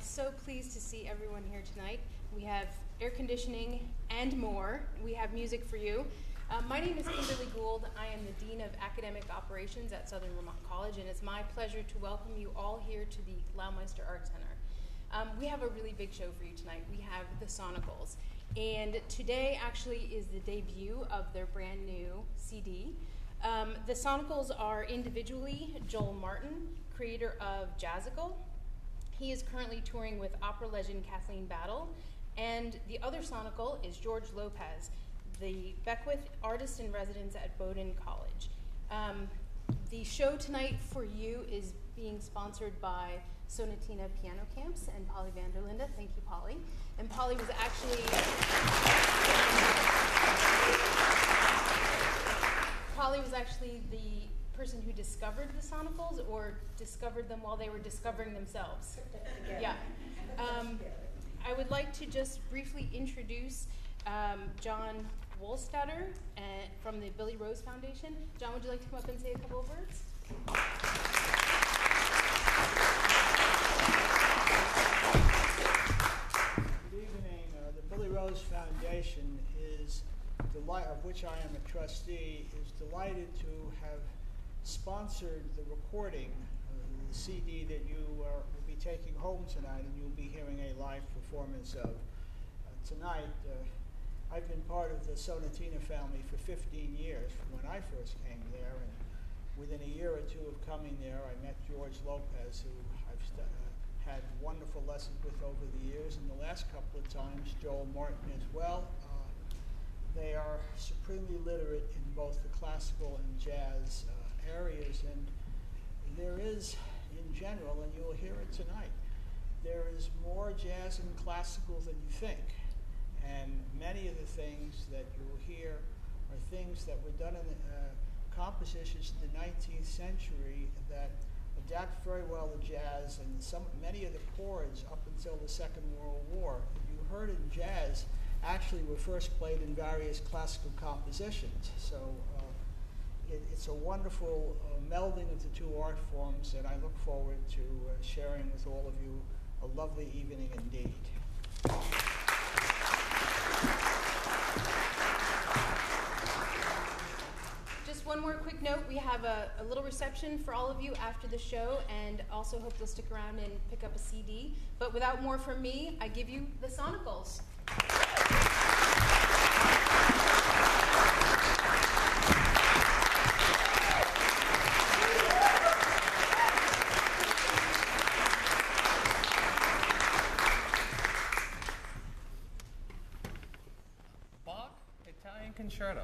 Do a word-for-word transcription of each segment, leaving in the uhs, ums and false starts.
so pleased to see everyone here tonight. We have air conditioning and more. We have music for you. Uh, my name is Kimberly Gould. I am the Dean of Academic Operations at Southern Vermont College, and it's my pleasure to welcome you all here to the Laumeister Art Center. Um, we have a really big show for you tonight. We have the Sonicals, and today actually is the debut of their brand new C D. Um, the Sonicals are individually Joel Martin, creator of Jazzical. He is currently touring with opera legend Kathleen Battle, and the other Sonical is George Lopez, the Beckwith Artist-in-Residence at Bowdoin College. Um, the show tonight for you is being sponsored by Sonatina Piano Camps and Polly Vanderlinde. Thank you, Polly. And Polly was actually Polly was actually the person who discovered the Sonicals, or discovered them while they were discovering themselves. Yeah. Um, I would like to just briefly introduce um, John Wohlstatter uh, from the Billy Rose Foundation. John, would you like to come up and say a couple of words? Good evening. Uh, the Billy Rose Foundation is delight, of which I am a trustee, is delighted to have sponsored the recording, uh, the C D that you are, will be taking home tonight, and you'll be hearing a live performance of. Uh, tonight, uh, I've been part of the Sonatina family for fifteen years from when I first came there, and within a year or two of coming there, I met George Lopez, who I've uh, had wonderful lessons with over the years, and the last couple of times, Joel Martin as well. Uh, they are supremely literate in both the classical and jazz uh, areas, and there is, in general, and you'll hear it tonight, there is more jazz and classical than you think. And many of the things that you'll hear are things that were done in the, uh, compositions in the nineteenth century that adapt very well to jazz, and some many of the chords up until the Second World War that you heard in jazz actually were first played in various classical compositions. So uh, it, it's a wonderful uh, melding of the two art forms, and I look forward to uh, sharing with all of you a lovely evening indeed. Just one more quick note, we have a, a little reception for all of you after the show, and also hope you'll stick around and pick up a C D. But without more from me, I give you the Sonicals. Bach Italian Concerto.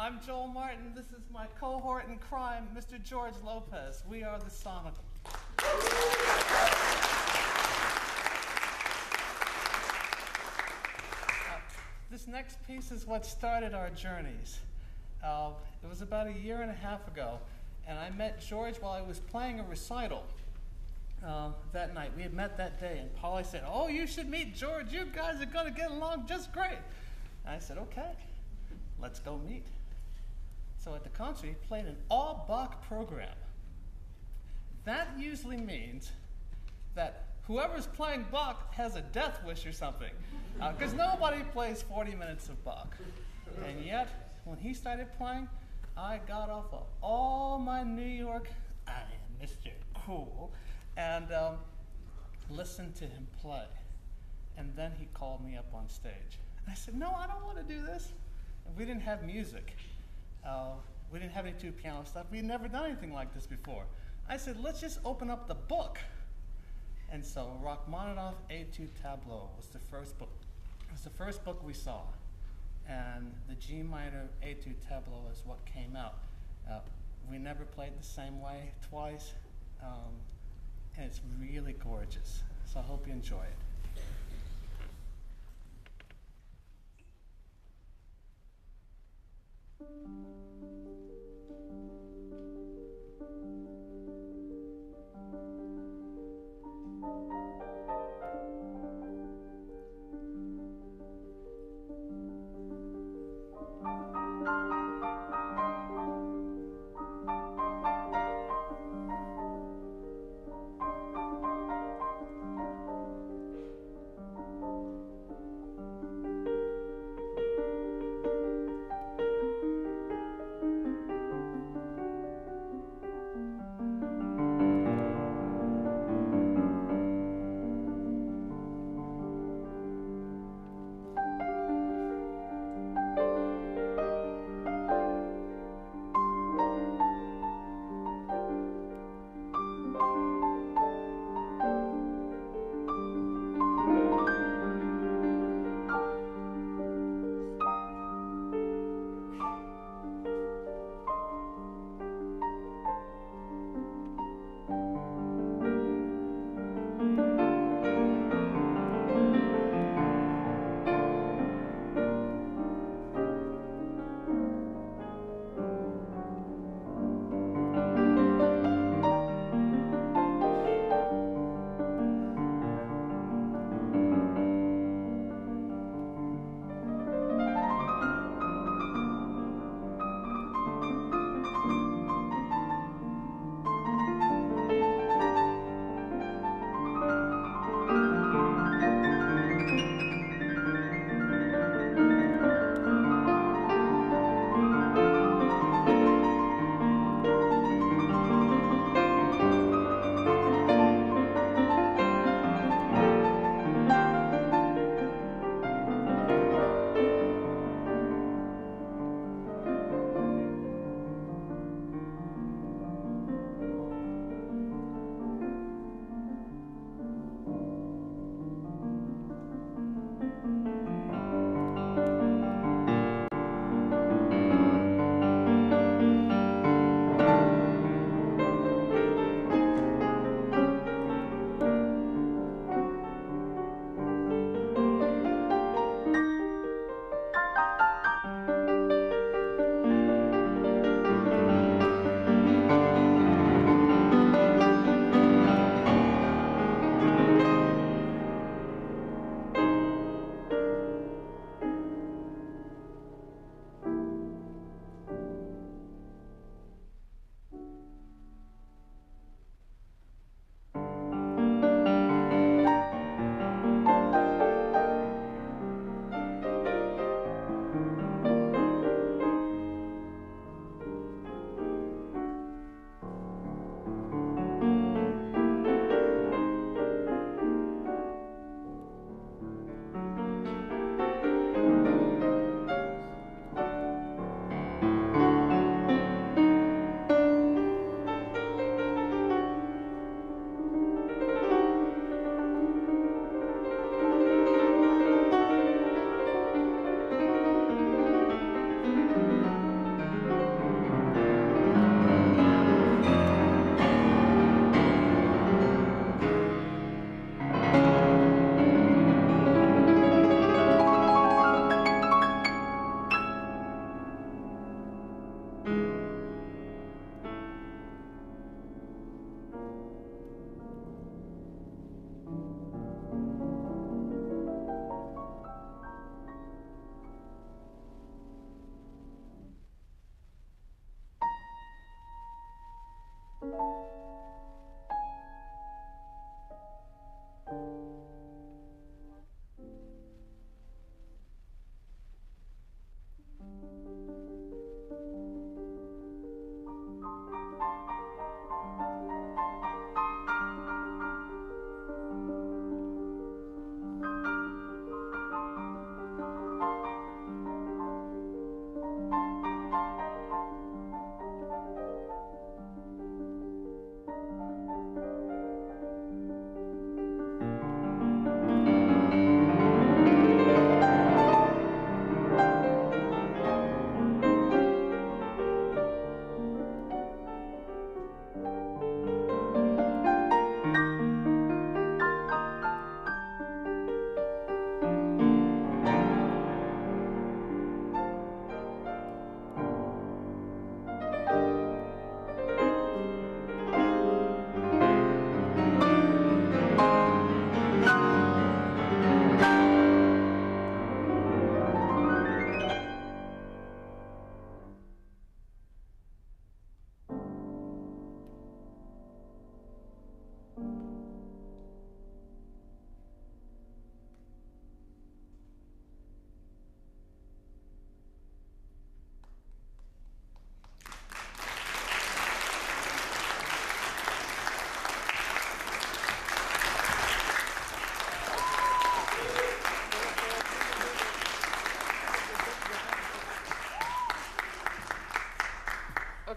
I'm Joel Martin. This is my cohort in crime, Mister George Lopez. We are the Sonicals. Uh, this next piece is what started our journeys. Uh, it was about a year and a half ago, and I met George while I was playing a recital uh, that night. We had met that day, and Polly said, "Oh, you should meet George. You guys are going to get along just great." And I said, "Okay, let's go meet." So at the concert, he played an all-Bach program. That usually means that whoever's playing Bach has a death wish or something, because uh, nobody plays forty minutes of Bach. And yet, when he started playing, I got off of all my New York, I am Mister Cool, and um, listened to him play. And then he called me up on stage. And I said, "No, I don't want to do this." And we didn't have music. Uh, we didn't have any two piano stuff. We'd never done anything like this before. I said, "Let's just open up the book." And so Rachmaninoff Etude Tableau was the first book. It was the first book we saw. And the G minor Etude Tableau is what came out. Uh, we never played the same way twice. Um, and it's really gorgeous. So I hope you enjoy it.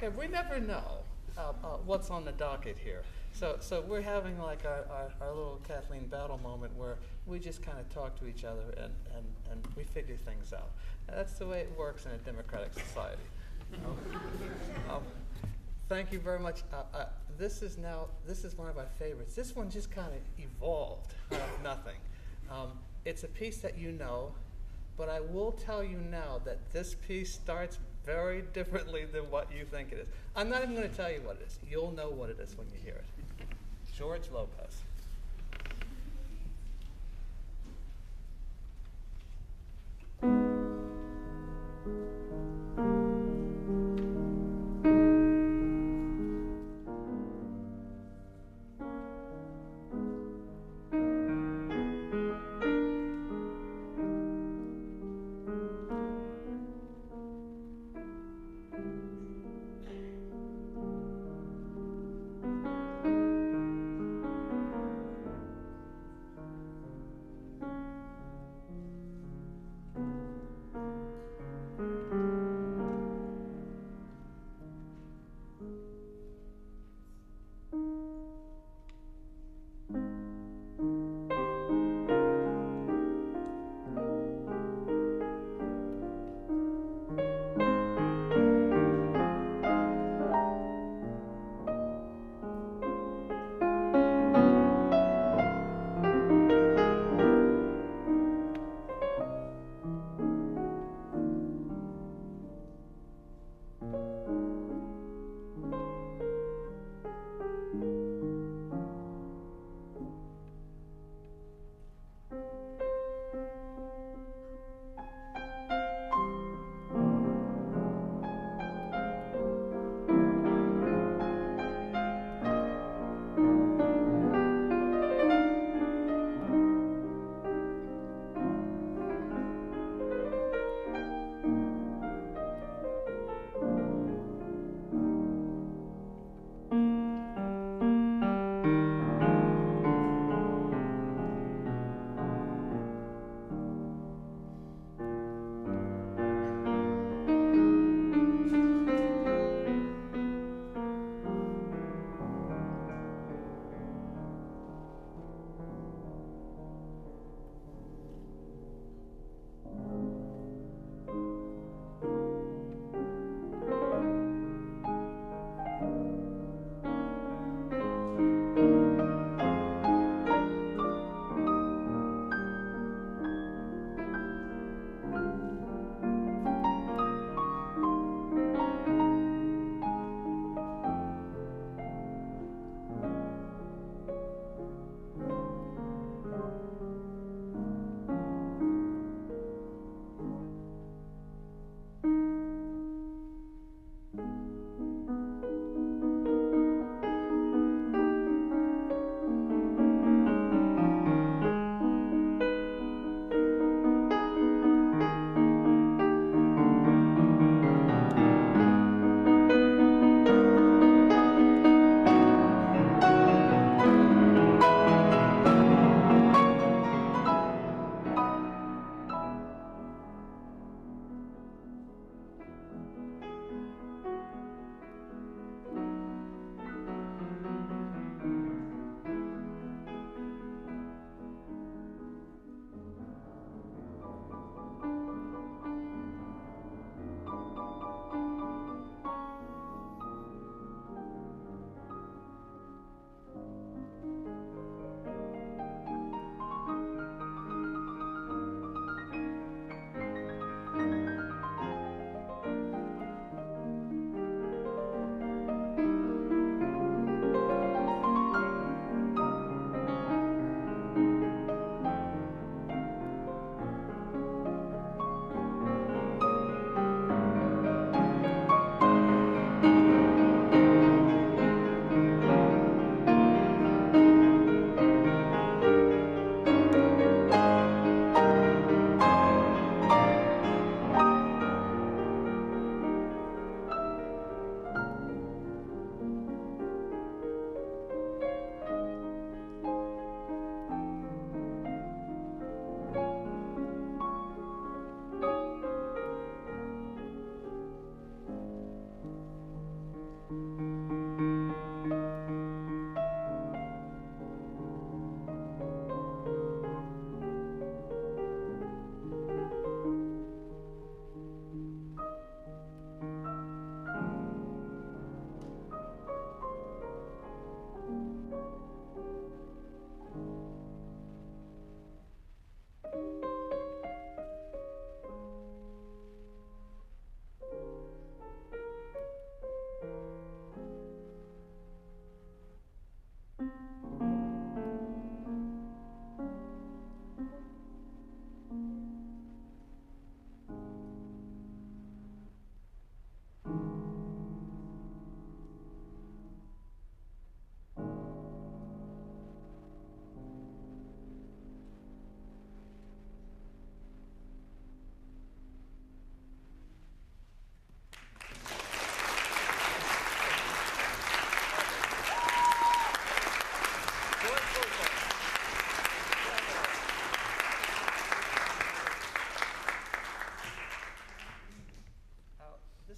Okay, we never know uh, uh, what's on the docket here. So, so we're having like our, our, our little Kathleen Battle moment where we just kind of talk to each other and, and, and we figure things out. And that's the way it works in a democratic society. Um, um, thank you very much. Uh, uh, this is now, this is one of my favorites. This one just kind of evolved out of nothing. Um, it's a piece that you know, but I will tell you now that this piece starts very differently than what you think it is. I'm not even going to tell you what it is. You'll know what it is when you hear it. George Lopez.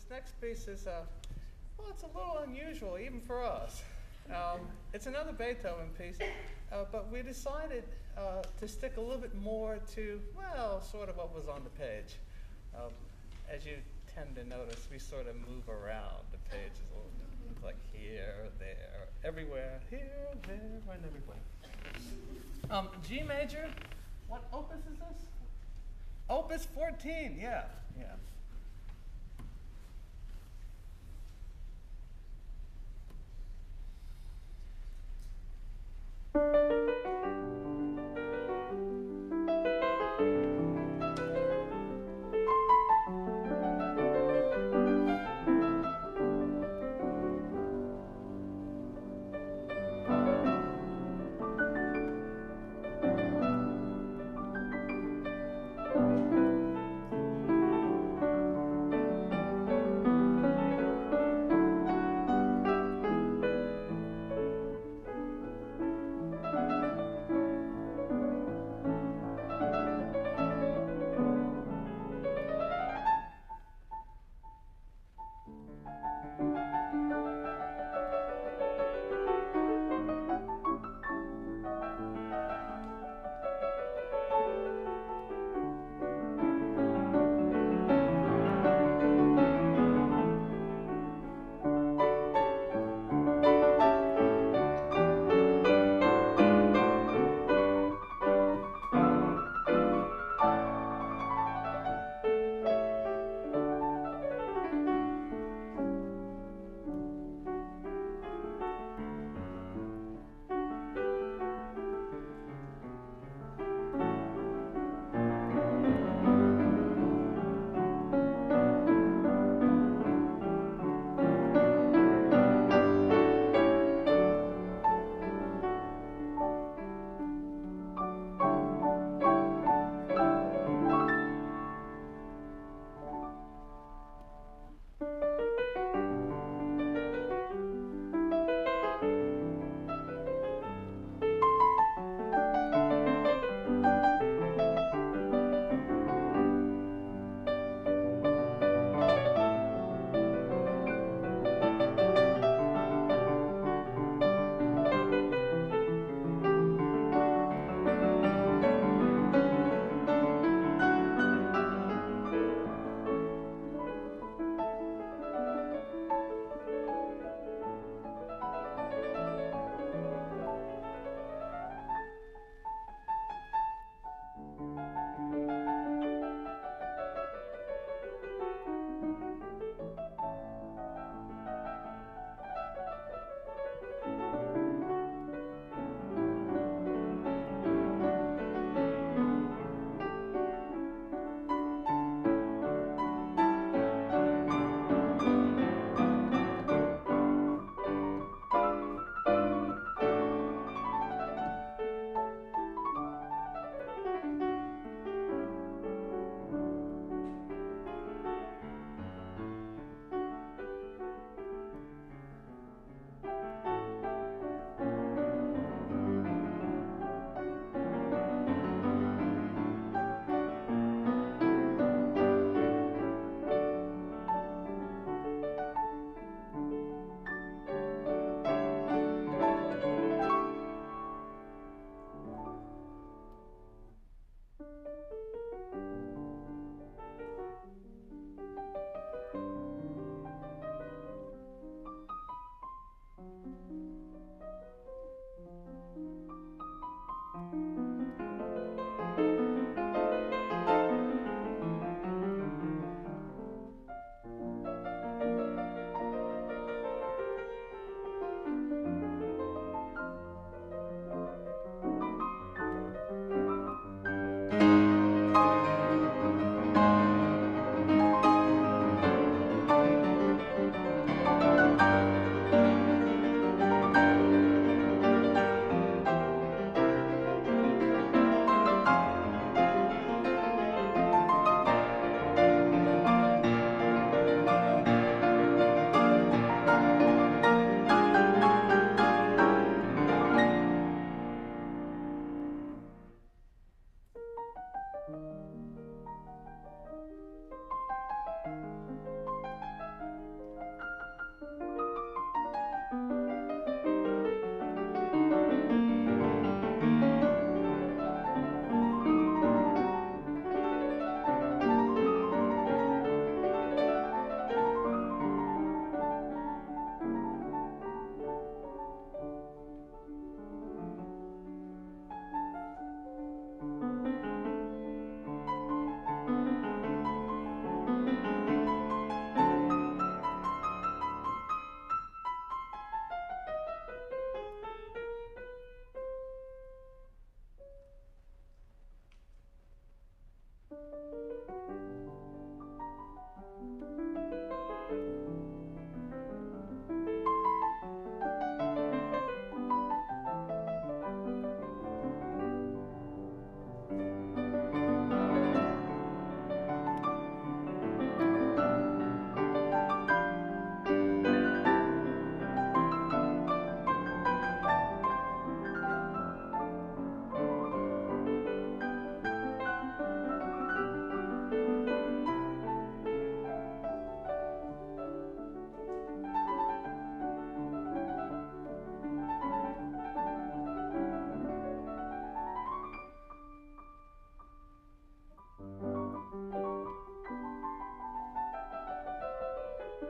this next piece is, uh, well, it's a little unusual, even for us. Um, it's another Beethoven piece, uh, but we decided uh, to stick a little bit more to, well, sort of what was on the page. Um, as you tend to notice, we sort of move around the pages a little bit, like here, there, everywhere, here, there, and everywhere. Um, G major, what opus is this? Opus fourteen, yeah, yeah.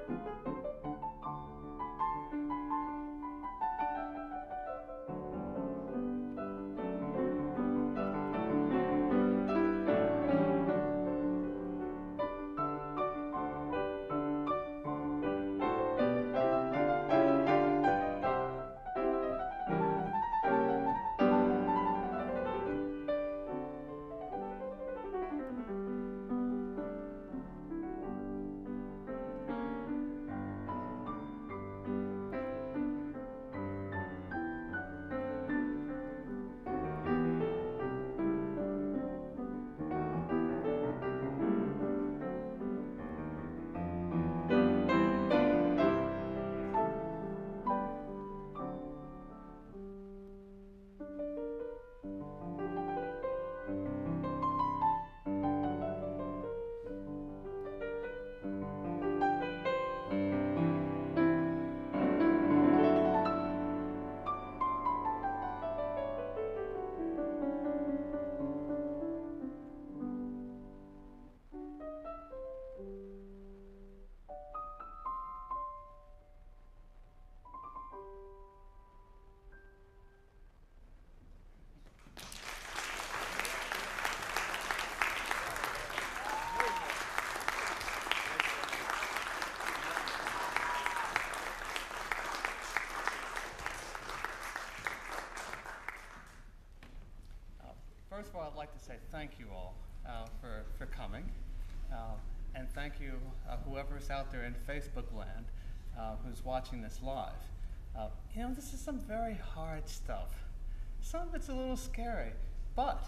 First of all, I'd like to say thank you all uh, for, for coming. Uh, and thank you, uh, whoever's out there in Facebook land uh, who's watching this live. Uh, you know, this is some very hard stuff. Some of it's a little scary, but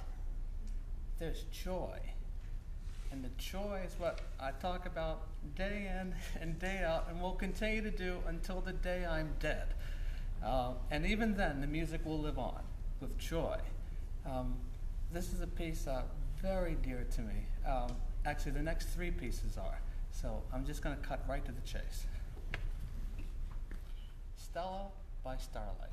there's joy. And the joy is what I talk about day in and day out, and will continue to do until the day I'm dead. Uh, and even then, the music will live on with joy. Um, this is a piece uh, very dear to me. Um, actually, the next three pieces are. So I'm just going to cut right to the chase. Stella by Starlight.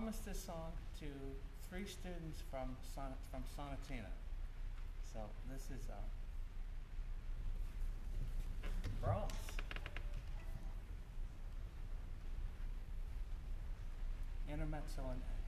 promised this song to three students from Son- from Sonatina. So this is uh, Brahms. Intermezzo in A.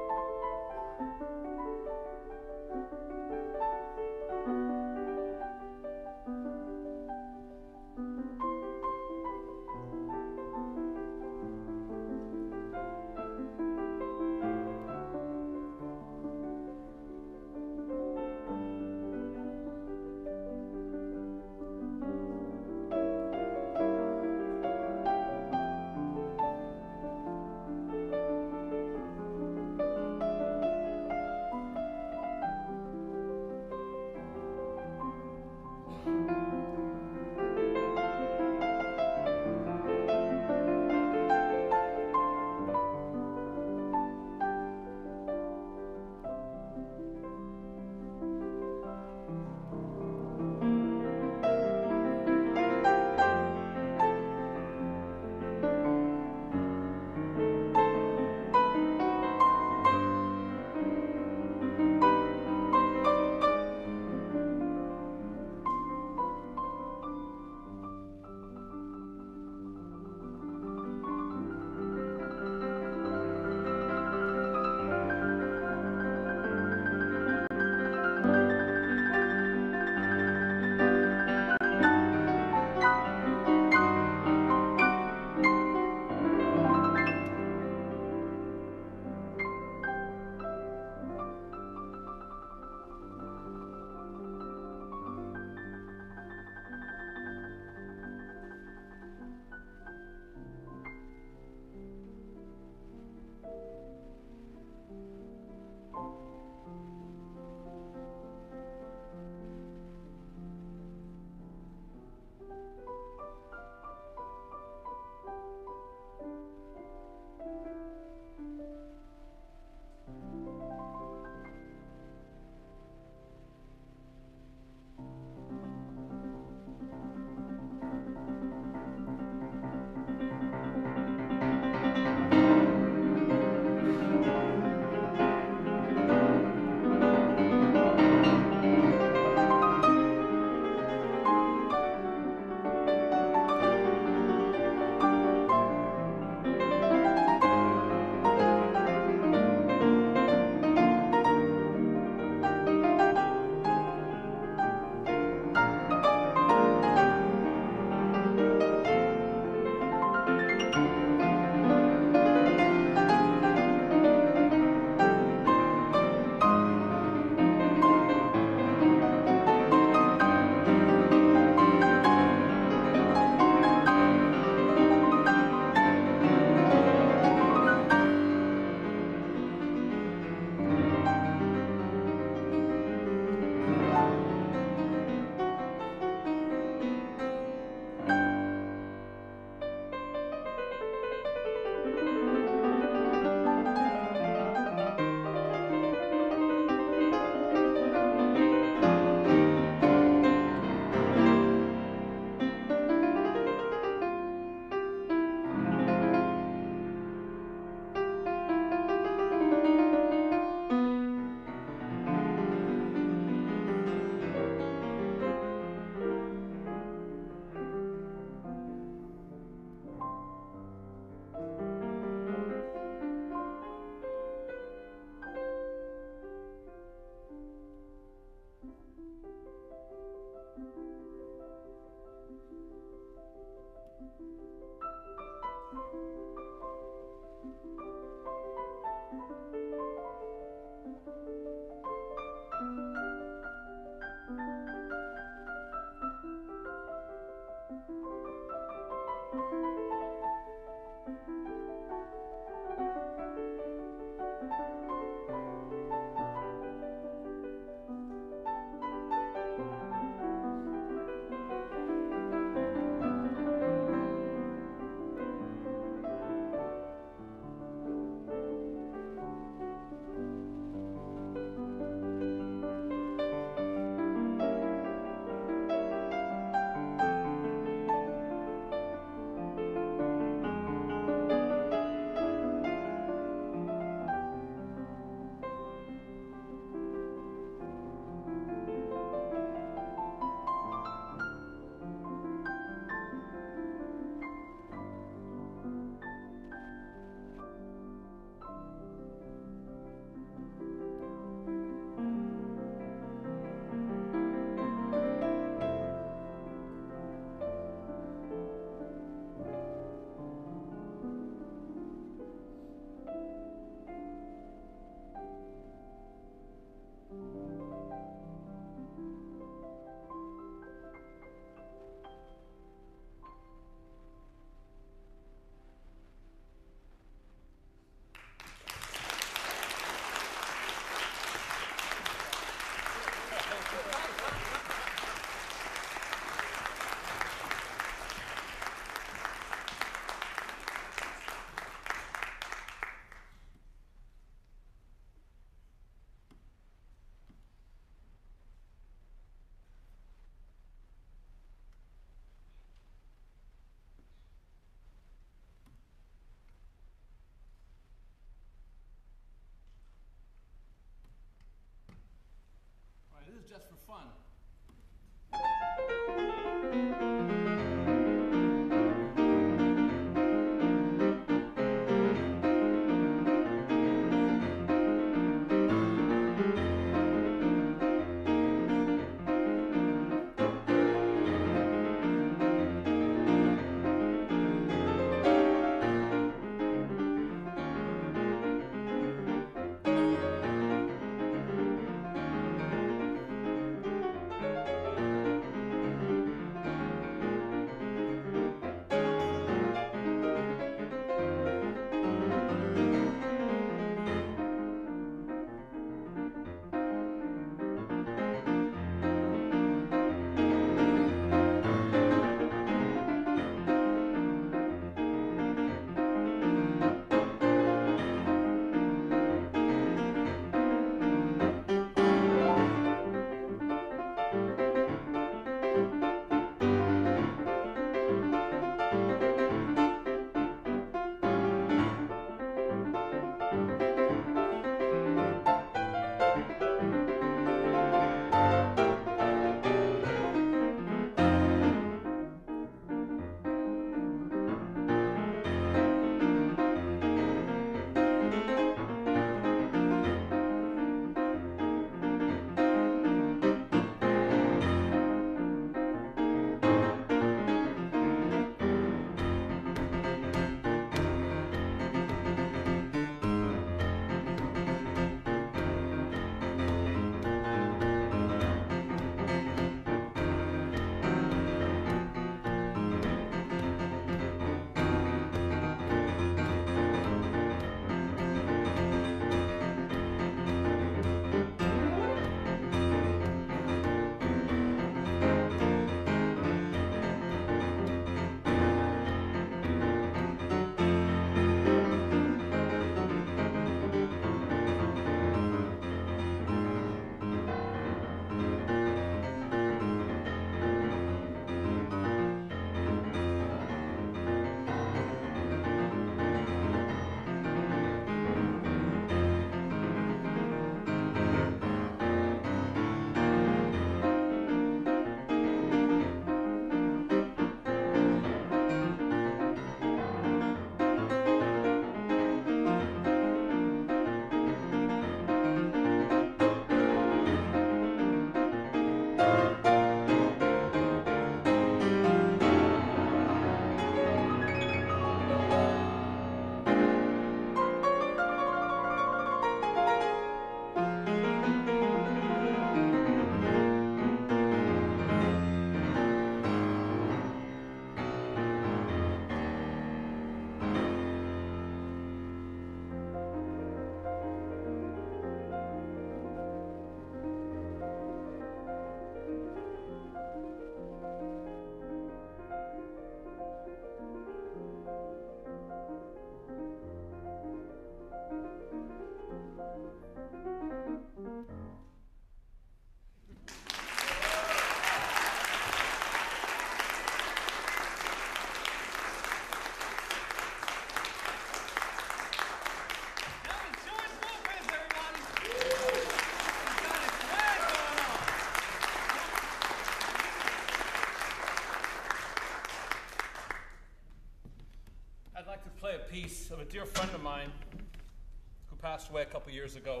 a piece of a dear friend of mine who passed away a couple years ago.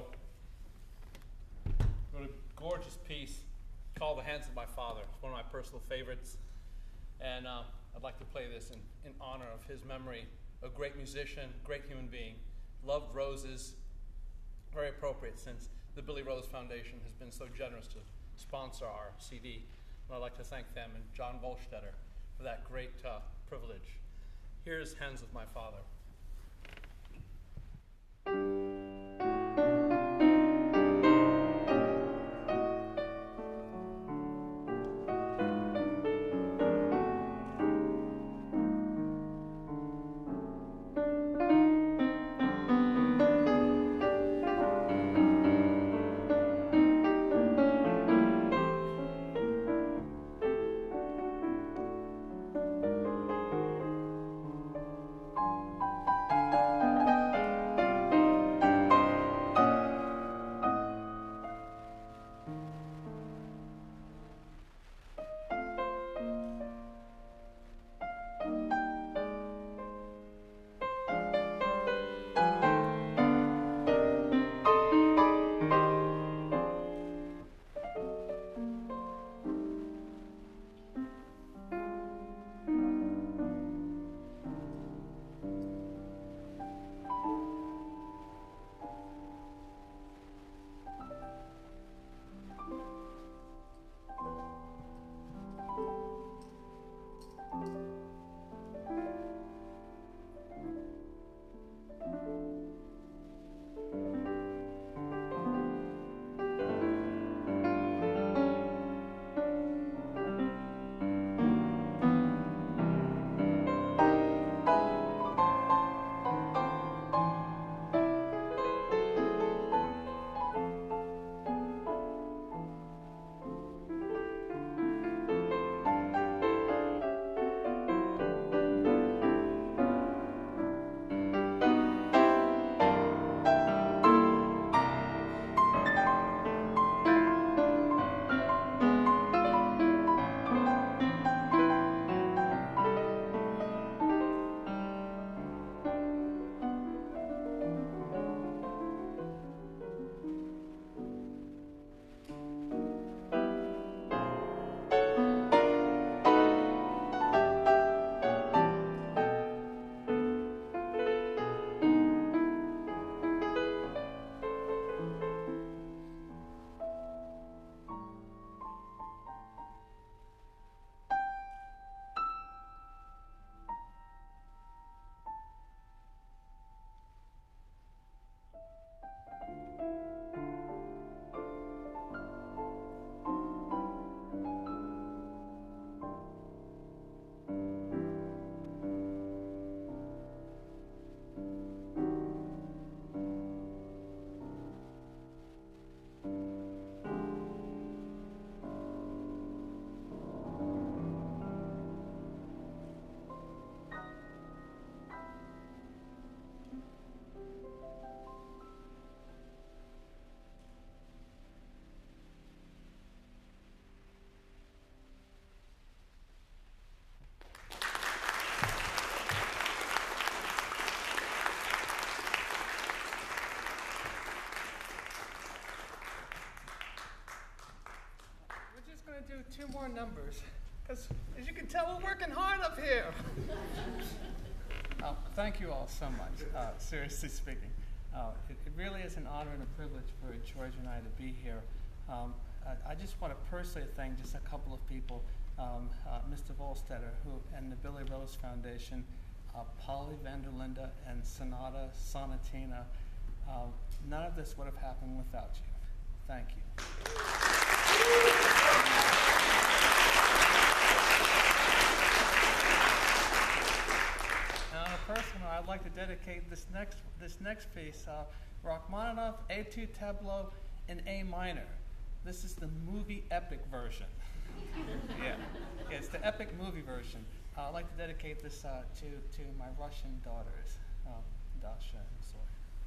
Wrote a gorgeous piece called The Hands of My Father. It's one of my personal favorites. And uh, I'd like to play this in, in honor of his memory. A great musician, great human being. Loved roses. Very appropriate since the Billy Rose Foundation has been so generous to sponsor our C D. And I'd like to thank them and John Volstetter for that great uh, privilege. Here's Hands of My Father. Do two more numbers, because as you can tell, we're working hard up here. uh, thank you all so much, uh, seriously speaking. Uh, it, it really is an honor and a privilege for George and I to be here. Um, I, I just want to personally thank just a couple of people, um, uh, Mister Volstetter who, and the Billy Rose Foundation, uh, Polly Vanderlinde and Sonata Sonatina. Uh, none of this would have happened without you. Thank you. Personal, I'd like to dedicate this next this next piece, uh, Rachmaninoff Etude Tableau in A minor. This is the movie epic version. yeah. yeah, it's the epic movie version. Uh, I'd like to dedicate this uh, to to my Russian daughters, uh, Dasha and Zoya.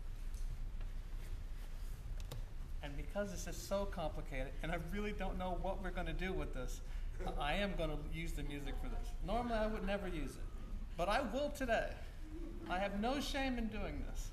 And because this is so complicated, and I really don't know what we're going to do with this, I am going to use the music for this. Normally, I would never use it, but I will today. I have no shame in doing this.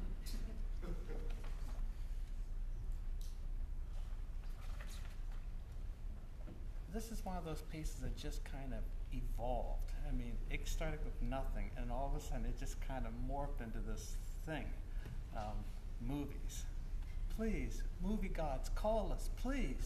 This is one of those pieces that just kind of evolved. I mean, it started with nothing, and all of a sudden it just kind of morphed into this thing. Um, movies. Please, movie gods, call us, please.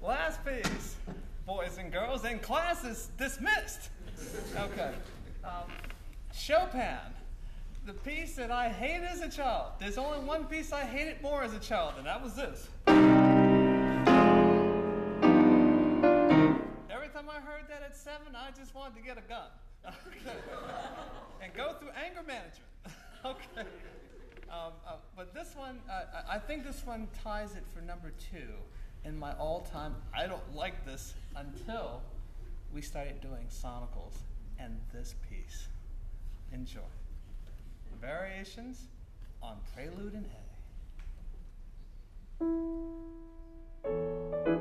Last piece. Boys and girls, and class is dismissed. Okay. Um, Chopin. The piece that I hated as a child. There's only one piece I hated more as a child, and that was this. Every time I heard that at seven, I just wanted to get a gun. Okay. And go through anger management. Okay. Um, uh, but this one, uh, I think this one ties it for number two in my all-time. I don't like this until we started doing Sonicals and this piece. Enjoy. Variations on Prelude in A.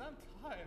I'm tired.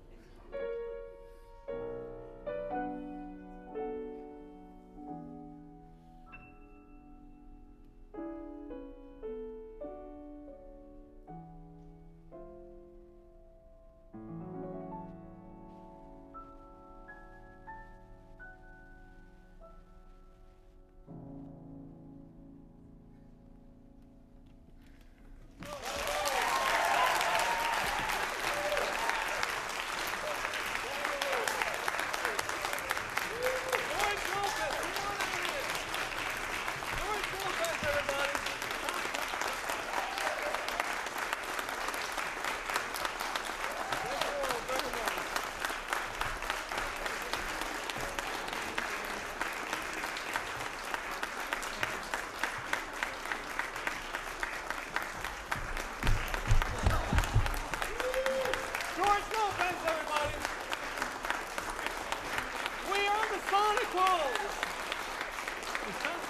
George Lopez, everybody. We are the Sonicals.